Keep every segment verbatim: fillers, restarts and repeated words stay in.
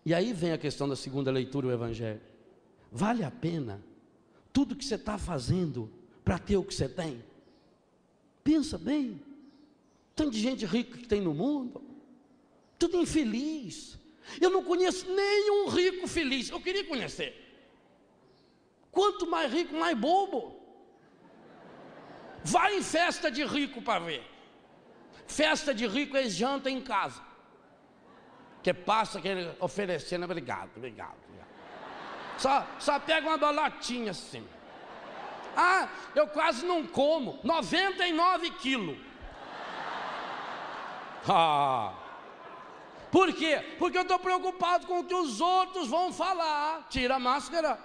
E aí vem a questão da segunda leitura, o Evangelho. Vale a pena tudo que você está fazendo para ter o que você tem? Pensa bem. Tanto de gente rica que tem no mundo, tudo infeliz. Eu não conheço nenhum rico feliz. Eu queria conhecer. Quanto mais rico, mais bobo. Vai em festa de rico para ver. Festa de rico é janta em casa. Que passa aquele oferecendo, obrigado, obrigado, obrigado. Só, só pega uma bolotinha assim. Ah, eu quase não como. noventa e nove quilos. Ah. Por quê? Porque eu estou preocupado com o que os outros vão falar. Tira a máscara.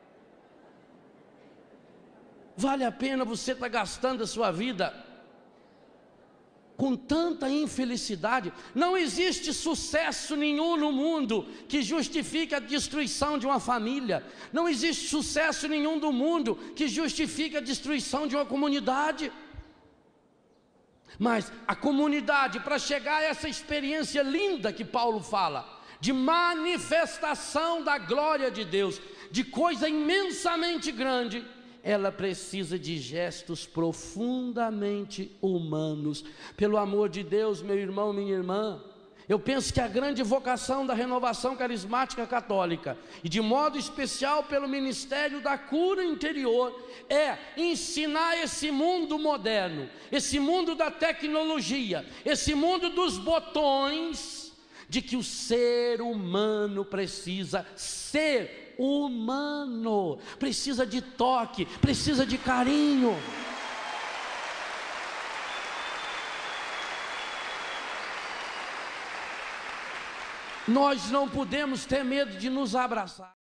Vale a pena você estar gastando a sua vida com tanta infelicidade? Não existe sucesso nenhum no mundo que justifique a destruição de uma família. Não existe sucesso nenhum do mundo que justifique a destruição de uma comunidade. Mas a comunidade, para chegar a essa experiência linda que Paulo fala, de manifestação da glória de Deus, de coisa imensamente grande, ela precisa de gestos profundamente humanos. Pelo amor de Deus, meu irmão, minha irmã, eu penso que a grande vocação da Renovação Carismática Católica, e de modo especial pelo Ministério da Cura Interior, é ensinar esse mundo moderno, esse mundo da tecnologia, esse mundo dos botões, de que o ser humano precisa ser humano, precisa de toque, precisa de carinho. Nós não podemos ter medo de nos abraçar.